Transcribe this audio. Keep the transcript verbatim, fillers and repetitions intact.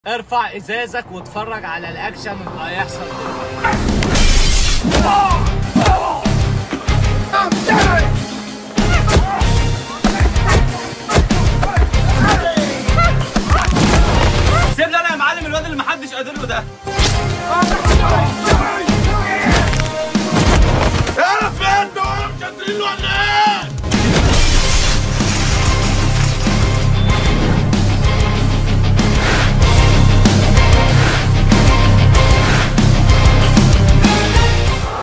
ارفع ازازك واتفرج على الاكشن اللي هيحصل دلوقتي.